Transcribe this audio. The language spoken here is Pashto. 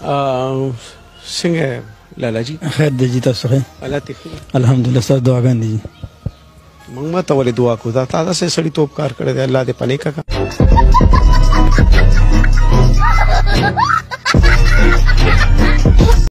څنګه لالا جی خیر دی جی تاسو ښه الله ته ښه الحمدلله ستاسو دعاګانې دي جی موږ ماته ولې دعا کوو دا تا داسې سړیتوب کار کړی دی الله دې پنې کړه